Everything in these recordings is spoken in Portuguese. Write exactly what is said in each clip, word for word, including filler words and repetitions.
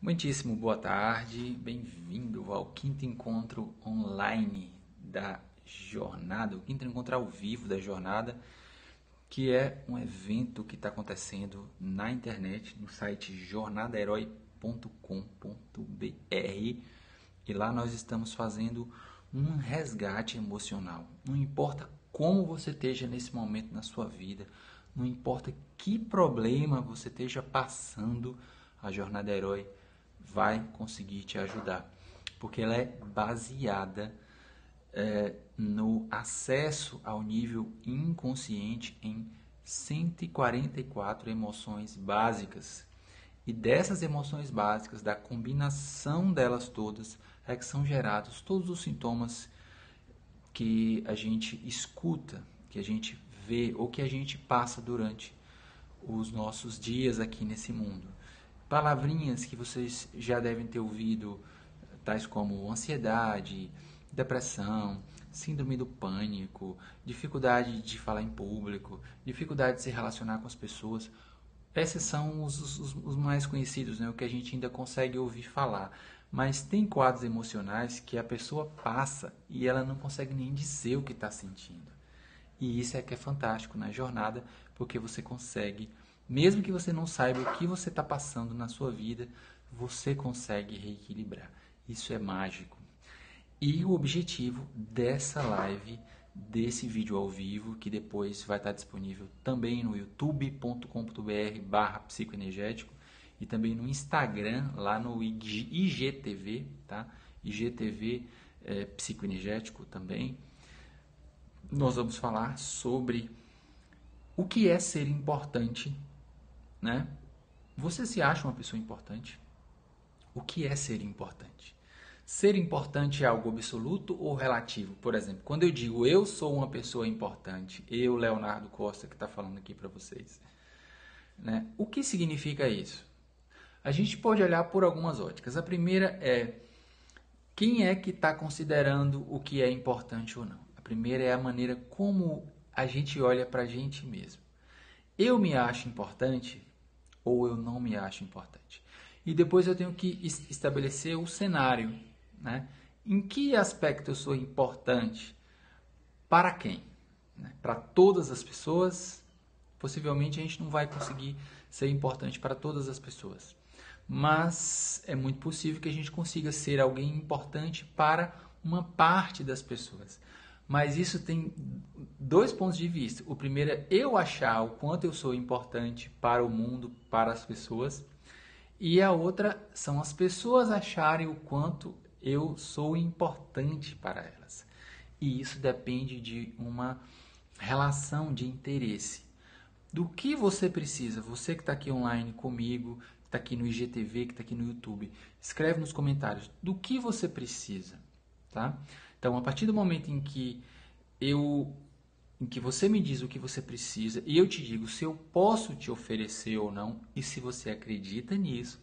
Muitíssimo boa tarde, bem-vindo ao quinto encontro online da jornada, o quinto encontro ao vivo da jornada, que é um evento que está acontecendo na internet, no site jornada herói ponto com ponto br, e lá nós estamos fazendo um resgate emocional. Não importa como você esteja nesse momento na sua vida, não importa que problema você esteja passando, a Jornada Herói vai conseguir te ajudar, porque ela é baseada é, no acesso ao nível inconsciente em cento e quarenta e quatro emoções básicas. E dessas emoções básicas, da combinação delas todas, é que são gerados todos os sintomas que a gente escuta, que a gente vê ou que a gente passa durante os nossos dias aqui nesse mundo. Palavrinhas que vocês já devem ter ouvido, tais como ansiedade, depressão, síndrome do pânico, dificuldade de falar em público, dificuldade de se relacionar com as pessoas. Esses são os, os, os mais conhecidos, né? O que a gente ainda consegue ouvir falar. Mas tem quadros emocionais que a pessoa passa e ela não consegue nem dizer o que está sentindo. E isso é que é fantástico na jornada, porque você consegue, mesmo que você não saiba o que você está passando na sua vida, você consegue reequilibrar. Isso é mágico. E o objetivo dessa live, desse vídeo ao vivo, que depois vai estar disponível também no youtube ponto com ponto br barra psicoenergético e também no Instagram, lá no I G T V, tá? I G T V é, psicoenergético também. Nós vamos falar sobre o que é ser importante, né? Você se acha uma pessoa importante? O que é ser importante? Ser importante é algo absoluto ou relativo? Por exemplo, quando eu digo eu sou uma pessoa importante, eu, Leonardo Costa, que está falando aqui para vocês, né? O que significa isso? A gente pode olhar por algumas óticas. A primeira é quem é que está considerando o que é importante ou não. A primeira é a maneira como a gente olha para a gente mesmo. Eu me acho importante ou eu não me acho importante? E depois eu tenho que estabelecer o cenário, né? Em que aspecto eu sou importante? Para quem? Né? Para todas as pessoas? Possivelmente a gente não vai conseguir ser importante para todas as pessoas. Mas é muito possível que a gente consiga ser alguém importante para uma parte das pessoas. Mas isso tem dois pontos de vista. O primeiro é eu achar o quanto eu sou importante para o mundo, para as pessoas. E a outra são as pessoas acharem o quanto eu sou importante para elas. E isso depende de uma relação de interesse. Do que você precisa? Você que está aqui online comigo, que está aqui no I G T V, que está aqui no YouTube, escreve nos comentários do que você precisa, tá? Então, a partir do momento em que eu, em que você me diz o que você precisa e eu te digo se eu posso te oferecer ou não e se você acredita nisso,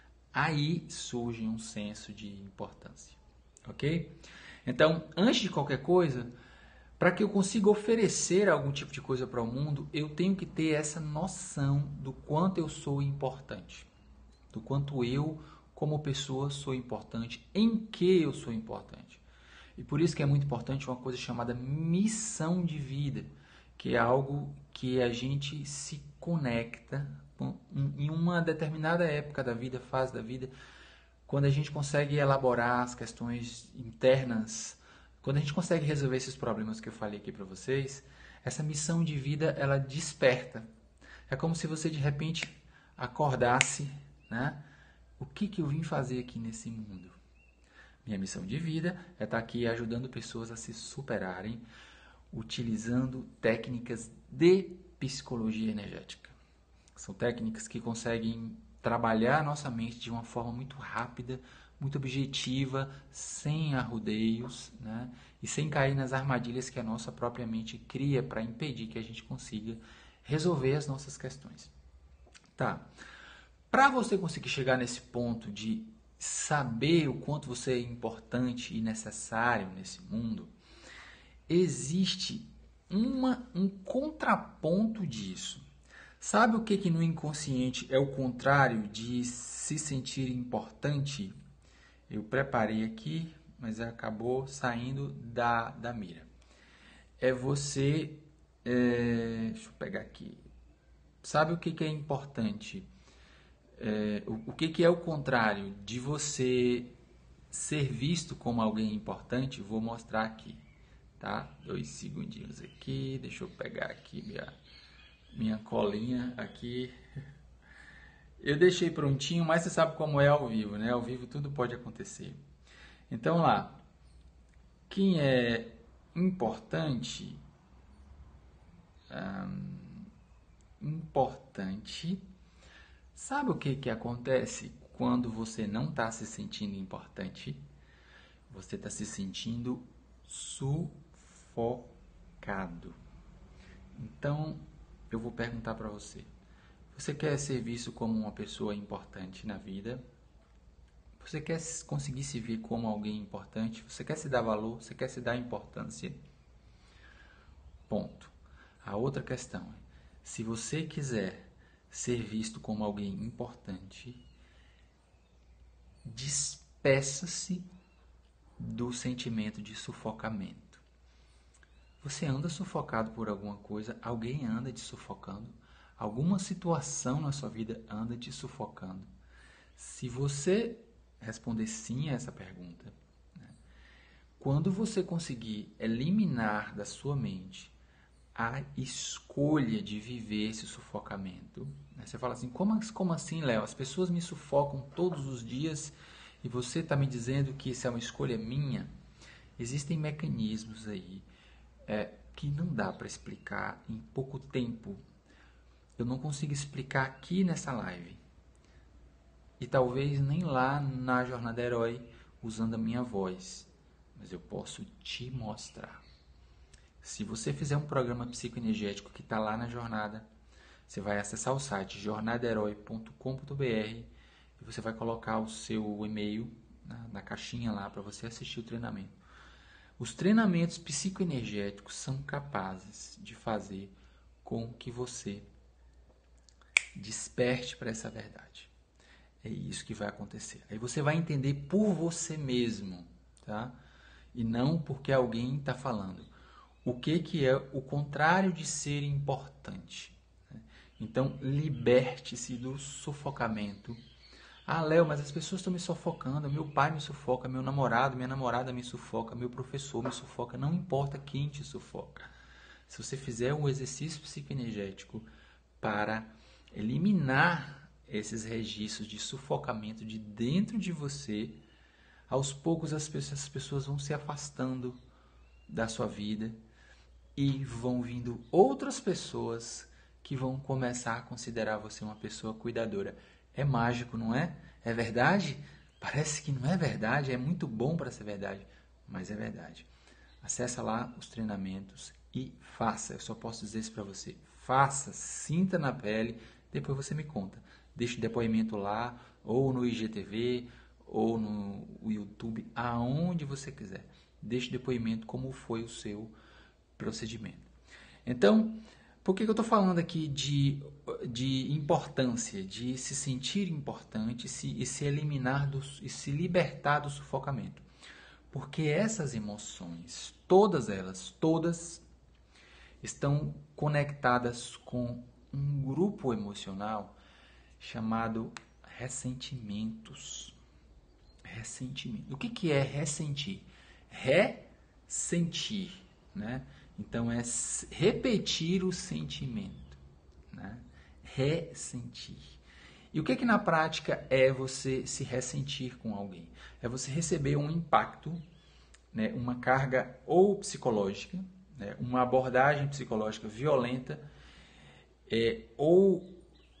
aí surge um senso de importância, ok? Então, antes de qualquer coisa, para que eu consiga oferecer algum tipo de coisa para o mundo, eu tenho que ter essa noção do quanto eu sou importante, do quanto eu, como pessoa, sou importante, em que eu sou importante. E por isso que é muito importante uma coisa chamada missão de vida, que é algo que a gente se conecta em uma determinada época da vida, fase da vida, quando a gente consegue elaborar as questões internas. Quando a gente consegue resolver esses problemas que eu falei aqui para vocês, essa missão de vida, ela desperta. É como se você, de repente, acordasse, né? O que, que eu vim fazer aqui nesse mundo? Minha missão de vida é estar aqui ajudando pessoas a se superarem, utilizando técnicas de psicologia energética. São técnicas que conseguem trabalhar a nossa mente de uma forma muito rápida, muito objetiva, sem arrudeios, né? E sem cair nas armadilhas que a nossa própria mente cria para impedir que a gente consiga resolver as nossas questões. Tá. Para você conseguir chegar nesse ponto de saber o quanto você é importante e necessário nesse mundo, existe uma, um contraponto disso. Sabe o que que no inconsciente é o contrário de se sentir importante? Eu preparei aqui, mas acabou saindo da, da mira. É você... É, deixa eu pegar aqui. Sabe o que que é importante? É, o, o que que é o contrário de você ser visto como alguém importante? Vou mostrar aqui, tá? Dois segundinhos aqui. Deixa eu pegar aqui minha, minha colinha aqui. Eu deixei prontinho, mas você sabe como é ao vivo, né? Ao vivo tudo pode acontecer. Então lá, quem é importante, hum, importante, sabe o que que acontece quando você não está se sentindo importante? Você está se sentindo sufocado. Então, eu vou perguntar para você. Você quer ser visto como uma pessoa importante na vida? Você quer conseguir se ver como alguém importante? Você quer se dar valor? Você quer se dar importância? Ponto. A outra questão é, se você quiser ser visto como alguém importante, despeça-se do sentimento de sufocamento. Você anda sufocado por alguma coisa? Alguém anda te sufocando? Alguma situação na sua vida anda te sufocando? Se você responder sim a essa pergunta, né, quando você conseguir eliminar da sua mente a escolha de viver esse sufocamento, né, você fala assim, como, como assim, Léo? As pessoas me sufocam todos os dias e você está me dizendo que isso é uma escolha minha? Existem mecanismos aí é, que não dá para explicar em pouco tempo. Eu não consigo explicar aqui nessa live. E talvez nem lá na Jornada Herói, usando a minha voz. Mas eu posso te mostrar. Se você fizer um programa psicoenergético que está lá na jornada, você vai acessar o site jornada herói ponto com ponto br e você vai colocar o seu e-mail na, na caixinha lá para você assistir o treinamento. Os treinamentos psicoenergéticos são capazes de fazer com que você desperte para essa verdade. É isso que vai acontecer. Aí você vai entender por você mesmo, tá? E não porque alguém está falando. O que, que é o contrário de ser importante? Então, liberte-se do sufocamento. Ah, Léo, mas as pessoas estão me sufocando. Meu pai me sufoca, meu namorado, minha namorada me sufoca, meu professor me sufoca. Não importa quem te sufoca. Se você fizer um exercício psicoenergético para eliminar esses registros de sufocamento de dentro de você, aos poucos as pessoas, as pessoas vão se afastando da sua vida e vão vindo outras pessoas que vão começar a considerar você uma pessoa cuidadora. É mágico, não é? É verdade? Parece que não é verdade, é muito bom para ser verdade, mas é verdade. Acessa lá os treinamentos e faça. Eu só posso dizer isso para você. Faça, sinta na pele, depois você me conta. Deixe depoimento lá, ou no I G T V, ou no YouTube, aonde você quiser. Deixe depoimento como foi o seu procedimento. Então, por que eu estou falando aqui de, de importância, de se sentir importante se, e se eliminar do, e se libertar do sufocamento? Porque essas emoções, todas elas, todas, estão conectadas com um grupo emocional chamado ressentimentos. Ressentimento. O que, que é ressentir? Ressentir, né? Então é repetir o sentimento, né? Ressentir. E o que, que na prática é você se ressentir com alguém? É você receber um impacto, né? Uma carga ou psicológica, né? Uma abordagem psicológica violenta, é, ou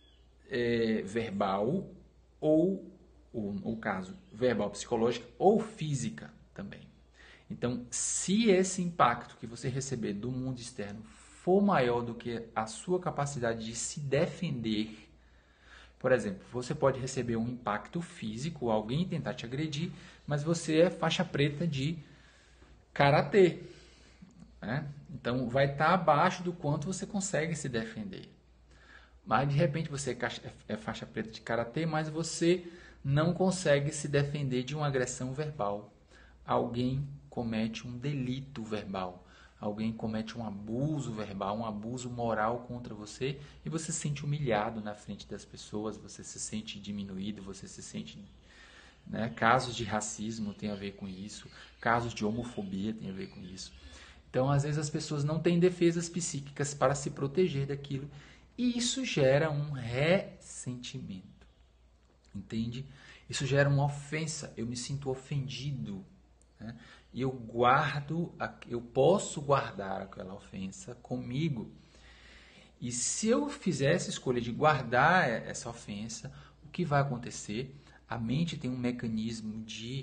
é, verbal, ou, ou, no caso, verbal psicológica, ou física também. Então, se esse impacto que você receber do mundo externo for maior do que a sua capacidade de se defender, por exemplo, você pode receber um impacto físico, alguém tentar te agredir, mas você é faixa preta de karatê, né? Então, vai estar abaixo do quanto você consegue se defender. Mas de repente você é, caixa, é faixa preta de karatê, mas você não consegue se defender de uma agressão verbal. Alguém comete um delito verbal. Alguém comete um abuso verbal, um abuso moral contra você e você se sente humilhado na frente das pessoas, você se sente diminuído, você se sente... Né? Casos de racismo tem a ver com isso, casos de homofobia tem a ver com isso. Então, às vezes as pessoas não têm defesas psíquicas para se proteger daquilo e isso gera um ressentimento, entende? Isso gera uma ofensa, eu me sinto ofendido, né? E eu guardo, eu posso guardar aquela ofensa comigo. E se eu fizer essa escolha de guardar essa ofensa, o que vai acontecer? A mente tem um mecanismo de,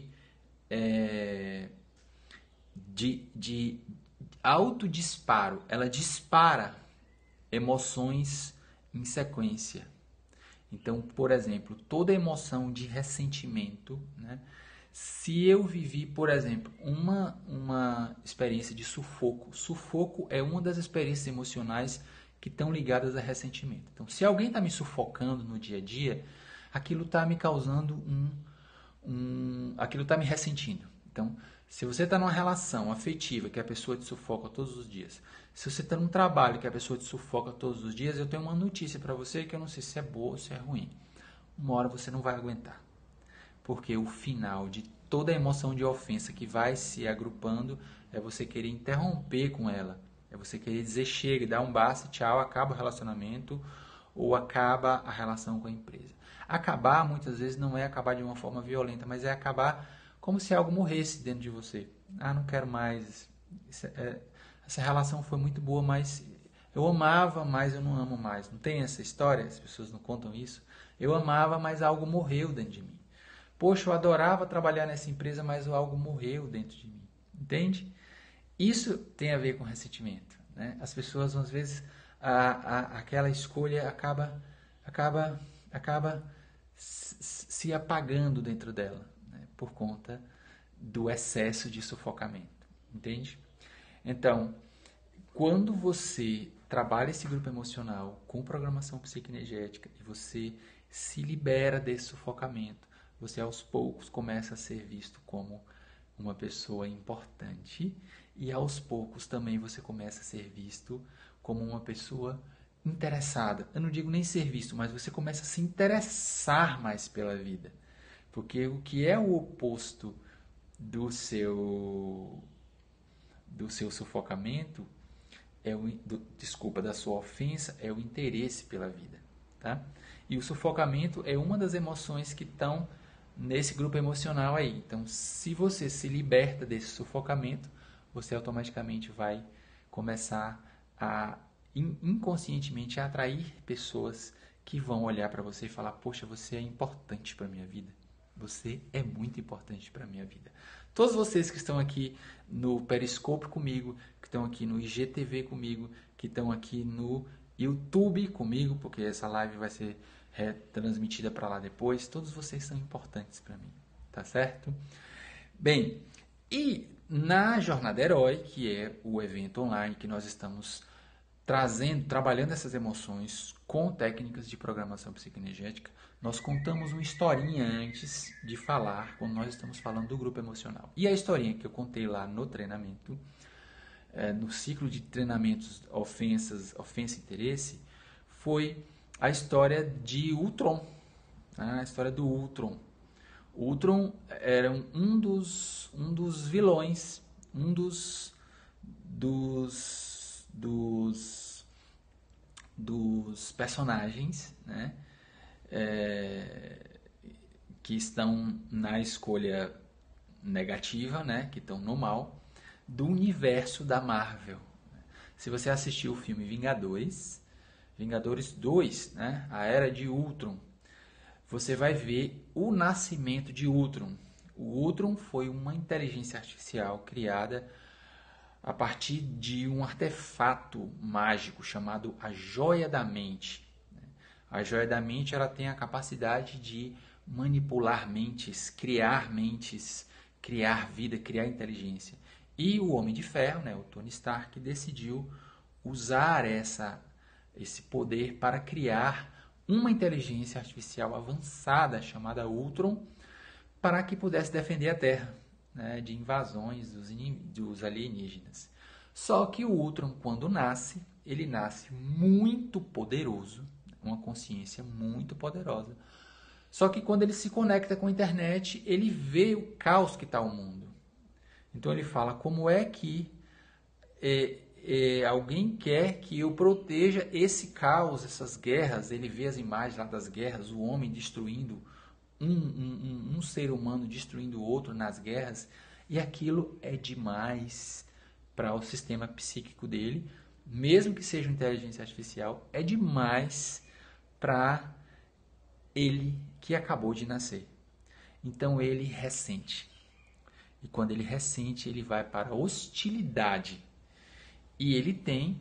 é, de, de autodisparo. Ela dispara emoções em sequência. Então, por exemplo, toda emoção de ressentimento, né? Se eu vivi, por exemplo, uma, uma experiência de sufoco, sufoco é uma das experiências emocionais que estão ligadas a ressentimento. Então, se alguém está me sufocando no dia a dia, aquilo está me causando um, um... aquilo está me ressentindo. Então, se você está numa relação afetiva que a pessoa te sufoca todos os dias, se você está num trabalho que a pessoa te sufoca todos os dias, eu tenho uma notícia para você que eu não sei se é boa ou se é ruim. Uma hora você não vai aguentar. Porque o final de toda a emoção de ofensa que vai se agrupando é você querer interromper com ela. É você querer dizer chega, dar um basta, tchau, acaba o relacionamento ou acaba a relação com a empresa. Acabar, muitas vezes, não é acabar de uma forma violenta, mas é acabar como se algo morresse dentro de você. Ah, não quero mais. Isso é, essa relação foi muito boa, mas eu amava, mas eu não amo mais. Não tem essa história? As pessoas não contam isso. Eu amava, mas algo morreu dentro de mim. Poxa, eu adorava trabalhar nessa empresa, mas algo morreu dentro de mim. Entende? Isso tem a ver com ressentimento, né? As pessoas, às vezes, a, a, aquela escolha acaba, acaba, acaba se apagando dentro dela, né? Por conta do excesso de sufocamento. Entende? Então, quando você trabalha esse grupo emocional com programação psicoenergética e você se libera desse sufocamento, você aos poucos começa a ser visto como uma pessoa importante e aos poucos também você começa a ser visto como uma pessoa interessada. Eu não digo nem ser visto, mas você começa a se interessar mais pela vida. Porque o que é o oposto do seu do seu sufocamento é o do, desculpa, da sua ofensa é o interesse pela vida, tá? E o sufocamento é uma das emoções que estão nesse grupo emocional aí. Então, se você se liberta desse sufocamento, você automaticamente vai começar a inconscientemente a atrair pessoas que vão olhar para você e falar: poxa, você é importante para minha vida. Você é muito importante para minha vida. Todos vocês que estão aqui no Periscope comigo, que estão aqui no I G T V comigo, que estão aqui no YouTube comigo, porque essa live vai ser retransmitida para lá depois, todos vocês são importantes para mim, tá certo? Bem, e na Jornada Herói, que é o evento online que nós estamos trazendo, trabalhando essas emoções com técnicas de programação psicoenergética, nós contamos uma historinha antes de falar, quando nós estamos falando do grupo emocional. E a historinha que eu contei lá no treinamento, é, no ciclo de treinamentos ofensas, ofensa e interesse, foi a história de Ultron, né? A história do Ultron. O Ultron era um dos, um dos vilões, um dos, dos, dos, dos personagens, né? É, que estão na escolha negativa, né? Que estão no mal, do universo da Marvel. Se você assistiu o filme Vingadores, Vingadores dois, né? A Era de Ultron, você vai ver o nascimento de Ultron. O Ultron foi uma inteligência artificial criada a partir de um artefato mágico chamado a Joia da Mente. A Joia da Mente, ela tem a capacidade de manipular mentes, criar mentes, criar vida, criar inteligência. E o Homem de Ferro, né, o Tony Stark, decidiu usar essa esse poder para criar uma inteligência artificial avançada chamada Ultron, para que pudesse defender a Terra, né, de invasões dos, dos alienígenas. Só que o Ultron, quando nasce, ele nasce muito poderoso, uma consciência muito poderosa. Só que quando ele se conecta com a internet, ele vê o caos que está o mundo. Então ele fala, como é que é, é, alguém quer que eu proteja esse caos, essas guerras? Ele vê as imagens lá das guerras, o homem destruindo um, um, um, um ser humano, destruindo o outro nas guerras. E aquilo é demais para o sistema psíquico dele, mesmo que seja uma inteligência artificial, é demais para ele que acabou de nascer. Então ele ressente. E quando ele ressente, ele vai para a hostilidade. E ele tem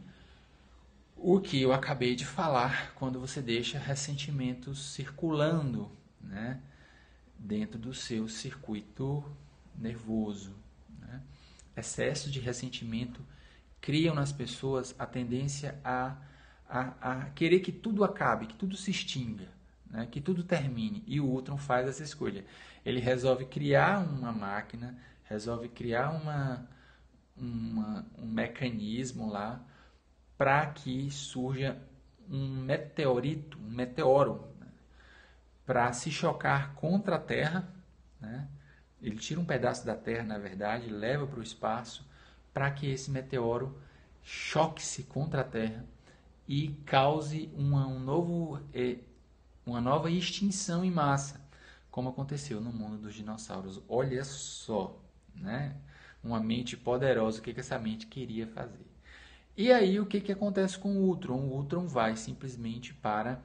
o que eu acabei de falar, quando você deixa ressentimentos circulando, né, dentro do seu circuito nervoso. Né? Excesso de ressentimento criam nas pessoas a tendência a, a, a querer que tudo acabe, que tudo se extinga, né? Que tudo termine. E o Ultron faz essa escolha. Ele resolve criar uma máquina, resolve criar uma, uma, um mecanismo lá para que surja um meteorito, um meteoro, né? Para se chocar contra a Terra, né? Ele tira um pedaço da Terra, na verdade, leva para o espaço para que esse meteoro choque-se contra a Terra e cause uma, um novo, eh, uma nova extinção em massa, como aconteceu no mundo dos dinossauros. Olha só, né? Uma mente poderosa, o que, que essa mente queria fazer. E aí, o que, que acontece com o Ultron? O Ultron vai simplesmente para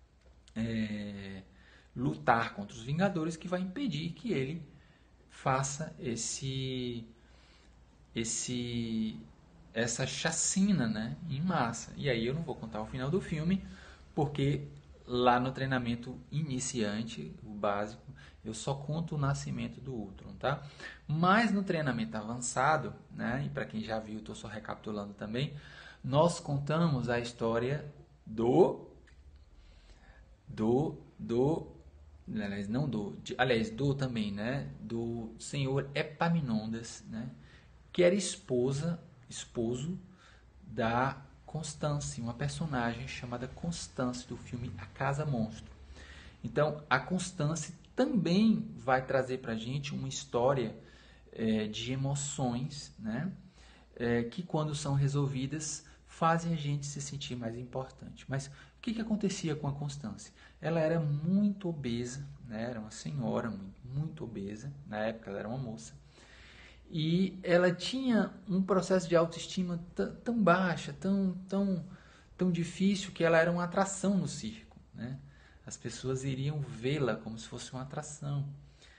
é, lutar contra os Vingadores, que vai impedir que ele faça esse, esse, essa chacina, né, em massa. E aí eu não vou contar o final do filme, porque lá no treinamento iniciante, o básico, eu só conto o nascimento do Ultron, tá? Mas no treinamento avançado, né, e para quem já viu, estou só recapitulando também, nós contamos a história do do do aliás, não do, de, aliás, do também, né, do senhor Epaminondas, né, que era esposa, esposo da Constance, uma personagem chamada Constance do filme A Casa Monstro. Então, a Constance também vai trazer para a gente uma história é, de emoções, né, é, que quando são resolvidas fazem a gente se sentir mais importante. Mas o que, que acontecia com a Constance? Ela era muito obesa, né? Era uma senhora muito, muito obesa, na época ela era uma moça, e ela tinha um processo de autoestima tão baixa, tão, tão, tão difícil, que ela era uma atração no circo, né? As pessoas iriam vê-la como se fosse uma atração.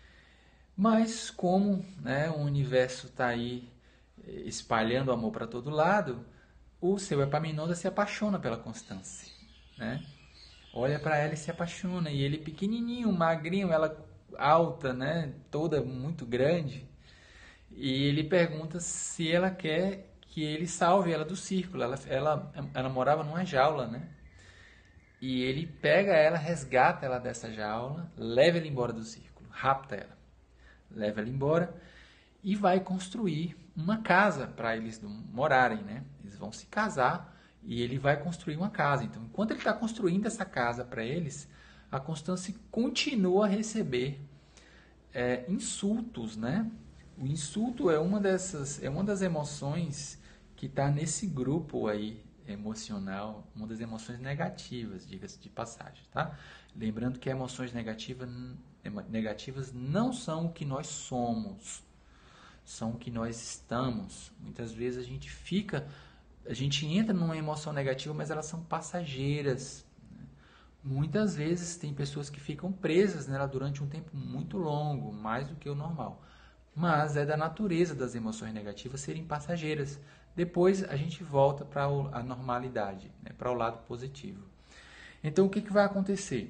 Mas como, né, o universo está aí espalhando amor para todo lado, o seu Epaminondas se apaixona pela Constance, né? Olha para ela e se apaixona. E ele pequenininho, magrinho, ela alta, né? Toda muito grande. E ele pergunta se ela quer que ele salve ela do círculo. Ela, ela, ela morava numa jaula, né? E ele pega ela, resgata ela dessa jaula, leva ela embora do círculo, rapta ela, leva ela embora e vai construir uma casa para eles morarem, né? Eles vão se casar e ele vai construir uma casa. Então, enquanto ele está construindo essa casa para eles, a Constance continua a receber é, insultos, né? O insulto é uma dessas, é uma das emoções que está nesse grupo aí emocional, uma das emoções negativas, diga-se de passagem, tá? Lembrando que emoções negativas, negativas não são o que nós somos, são o que nós estamos. Muitas vezes a gente fica, a gente entra numa emoção negativa, mas elas são passageiras. Né? Muitas vezes tem pessoas que ficam presas nela durante um tempo muito longo, mais do que o normal. Mas é da natureza das emoções negativas serem passageiras. Depois a gente volta para a normalidade, né? Para o lado positivo. Então o que, que vai acontecer?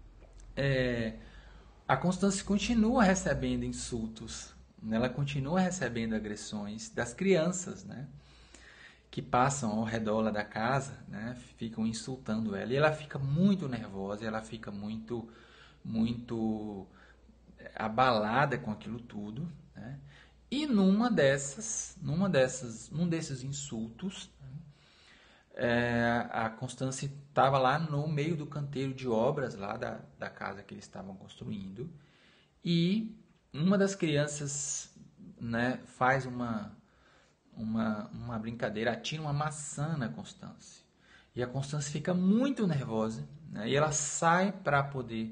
É, a Constance continua recebendo insultos, ela continua recebendo agressões das crianças, né? que passam ao redor lá da casa, né, ficam insultando ela. E ela fica muito nervosa, ela fica muito, muito abalada com aquilo tudo, né? E numa dessas, numa dessas, num desses insultos, é, a Constância estava lá no meio do canteiro de obras lá da, da casa que eles estavam construindo, e uma das crianças, né, faz uma, uma, uma brincadeira, atira uma maçã na Constância. E a Constância fica muito nervosa, né, e ela sai para poder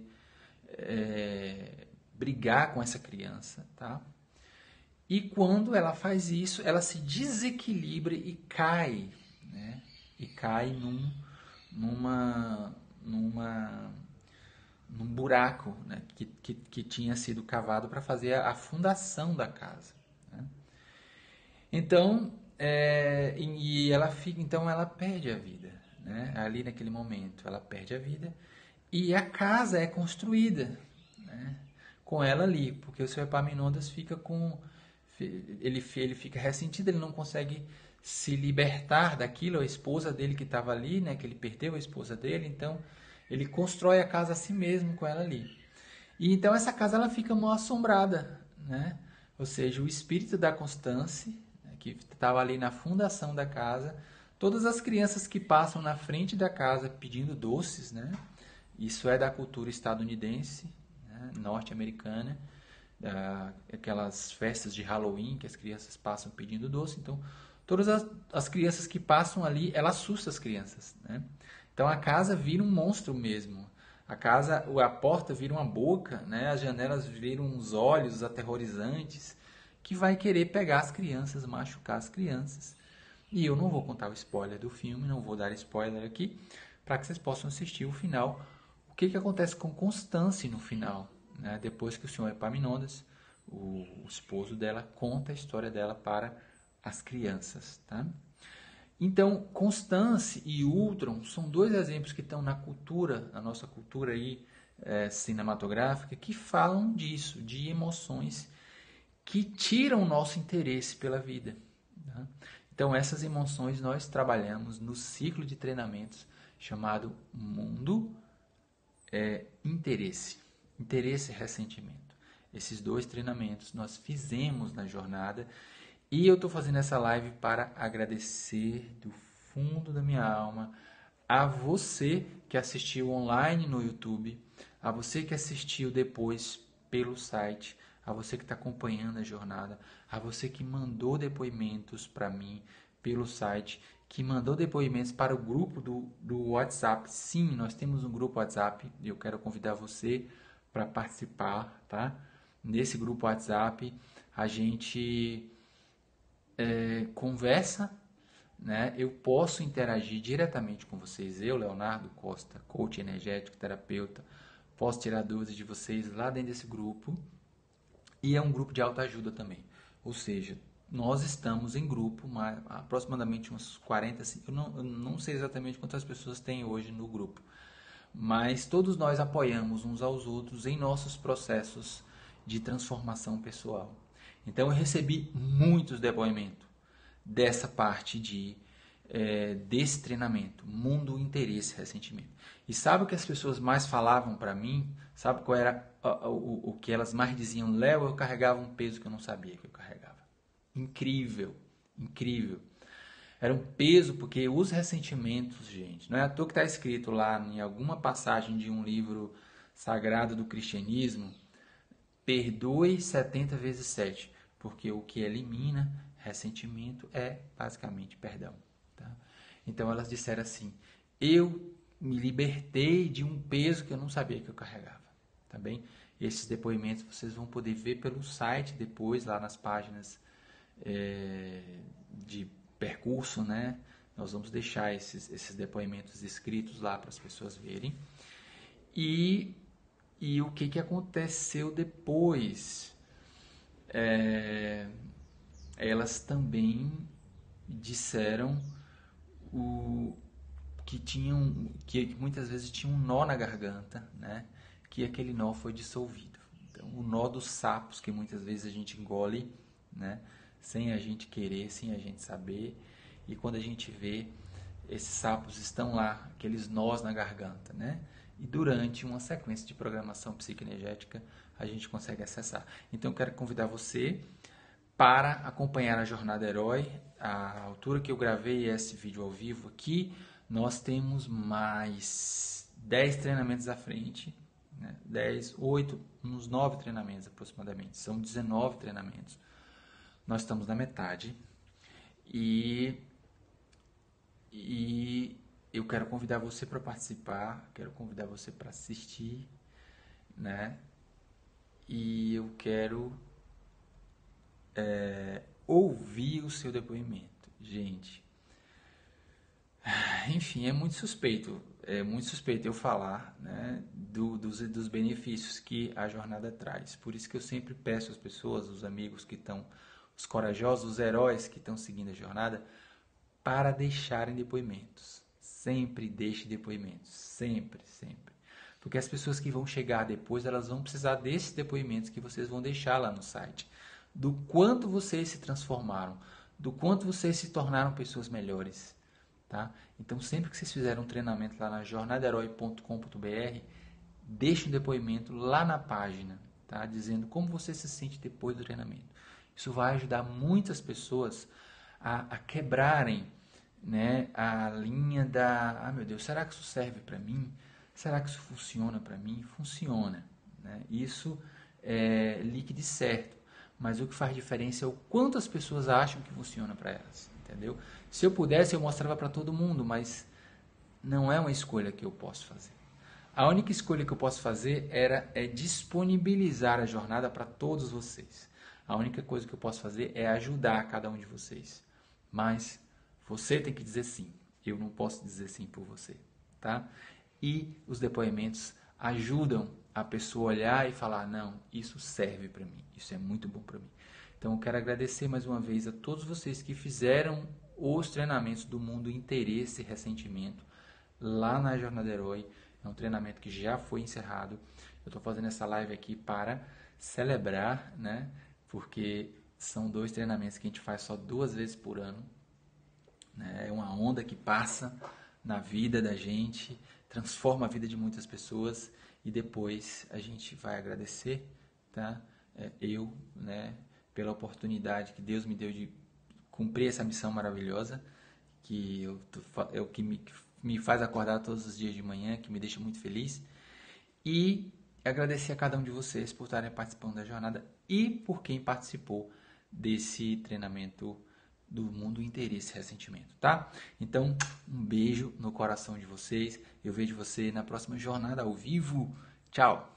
é, brigar com essa criança, tá? E quando ela faz isso, ela se desequilibra e cai, né? E cai num, numa, numa, num buraco, né? que, que, que tinha sido cavado para fazer a, a fundação da casa, né? Então, é, e ela fica, então ela perde a vida, né? Ali naquele momento, ela perde a vida e a casa é construída, né, com ela ali, porque o seu Epaminondas fica com ele, ele fica ressentido, ele não consegue se libertar daquilo, a esposa dele que estava ali, né, que ele perdeu a esposa dele, então ele constrói a casa a si mesmo com ela ali. E então essa casa ela fica mal assombrada, né? Ou seja, o espírito da Constância, né, que estava ali na fundação da casa, todas as crianças que passam na frente da casa pedindo doces, né? Isso é da cultura estadunidense, né, norte-americana, aquelas festas de Halloween que as crianças passam pedindo doce. Então, todas as, as crianças que passam ali, ela assusta as crianças, né? Então, a casa vira um monstro mesmo. A casa, a porta vira uma boca, né? As janelas viram uns olhos aterrorizantes que vai querer pegar as crianças, machucar as crianças. E eu não vou contar o spoiler do filme, não vou dar spoiler aqui, para que vocês possam assistir o final. O que, que acontece com Constance no final, né? Depois que o senhor Epaminondas, o, o esposo dela, conta a história dela para as crianças, tá? Então, Constance e Ultron são dois exemplos que estão na cultura, na nossa cultura aí, é, cinematográfica, que falam disso, de emoções que tiram o nosso interesse pela vida, tá? Então, essas emoções nós trabalhamos no ciclo de treinamentos chamado Mundo é, Interesse. Interesse e ressentimento. Esses dois treinamentos nós fizemos na jornada. E eu estou fazendo essa live para agradecer do fundo da minha alma a você que assistiu online no YouTube, a você que assistiu depois pelo site, a você que está acompanhando a jornada, a você que mandou depoimentos para mim pelo site, que mandou depoimentos para o grupo do, do WhatsApp. Sim, nós temos um grupo WhatsApp e eu quero convidar você para participar, tá? Nesse grupo WhatsApp a gente É, conversa, né? Eu posso interagir diretamente com vocês. Eu, Leonardo Costa, coach energético, terapeuta, posso tirar dúvidas de vocês lá dentro desse grupo. E é um grupo de autoajuda também. Ou seja, nós estamos em grupo, mais, aproximadamente uns quarenta, eu não, eu não sei exatamente quantas pessoas tem hoje no grupo, mas todos nós apoiamos uns aos outros em nossos processos de transformação pessoal. Então eu recebi muitos depoimentos dessa parte de, é, desse treinamento, mundo, interesse, ressentimento. E sabe o que as pessoas mais falavam para mim? Sabe qual era o, o, o que elas mais diziam? Léo, eu carregava um peso que eu não sabia que eu carregava. Incrível, incrível. Era um peso porque os ressentimentos, gente, não é à toa que está escrito lá em alguma passagem de um livro sagrado do cristianismo, perdoe setenta vezes sete. Porque o que elimina ressentimento é basicamente perdão, tá? Então elas disseram assim: eu me libertei de um peso que eu não sabia que eu carregava, tá bem? Esses depoimentos vocês vão poder ver pelo site depois, lá nas páginas é, de percurso, né? Nós vamos deixar esses, esses depoimentos escritos lá para as pessoas verem. E, e o que, que aconteceu depois? É, elas também disseram o, que tinham que muitas vezes tinha um nó na garganta, né? Que aquele nó foi dissolvido. Então, o nó dos sapos que muitas vezes a gente engole, né? Sem a gente querer, sem a gente saber. e quando a gente vê, esses sapos estão lá, aqueles nós na garganta, né? E durante uma sequência de programação psicoenergética, a gente consegue acessar. Então, eu quero convidar você para acompanhar a Jornada Herói. A altura que eu gravei esse vídeo ao vivo aqui, nós temos mais dez treinamentos à frente, né? dez, oito, uns nove treinamentos aproximadamente. São dezenove treinamentos. Nós estamos na metade. E, e eu quero convidar você para participar, quero convidar você para assistir, né? E eu quero é, ouvir o seu depoimento. Gente, enfim, é muito suspeito, é muito suspeito eu falar, né, do, dos, dos benefícios que a jornada traz. Por isso que eu sempre peço às pessoas, os amigos que estão, os corajosos, os heróis que estão seguindo a jornada, para deixarem depoimentos. Sempre deixe depoimentos, sempre, sempre. Porque as pessoas que vão chegar depois, elas vão precisar desses depoimentos que vocês vão deixar lá no site. Do quanto vocês se transformaram, do quanto vocês se tornaram pessoas melhores. Tá? Então, sempre que vocês fizerem um treinamento lá na jornada herói ponto com ponto b r, deixe um depoimento lá na página, tá? Dizendo como você se sente depois do treinamento. Isso vai ajudar muitas pessoas a, a quebrarem, né, a linha da, ah meu Deus, será que isso serve para mim? Será que isso funciona para mim? Funciona, né? Isso é líquido e certo, mas o que faz diferença é o quanto as pessoas acham que funciona para elas, entendeu? Se eu pudesse, eu mostrava para todo mundo, mas não é uma escolha que eu posso fazer. A única escolha que eu posso fazer era, é disponibilizar a jornada para todos vocês. A única coisa que eu posso fazer é ajudar cada um de vocês, mas você tem que dizer sim. Eu não posso dizer sim por você, tá? E os depoimentos ajudam a pessoa a olhar e falar, não, isso serve para mim, isso é muito bom para mim. Então eu quero agradecer mais uma vez a todos vocês que fizeram os treinamentos do Mundo Interesse e Ressentimento lá na Jornada Herói. É um treinamento que já foi encerrado. Eu estou fazendo essa live aqui para celebrar, né? Porque são dois treinamentos que a gente faz só duas vezes por ano. É uma onda que passa na vida da gente, transforma a vida de muitas pessoas e depois a gente vai agradecer, tá? É, eu, né, pela oportunidade que Deus me deu de cumprir essa missão maravilhosa, que eu, é o que me, me faz acordar todos os dias de manhã, que me deixa muito feliz, e agradecer a cada um de vocês por estarem participando da jornada e por quem participou desse treinamento do Mundo Interesse e Ressentimento, tá? Então, um beijo no coração de vocês. Eu vejo você na próxima jornada ao vivo. Tchau!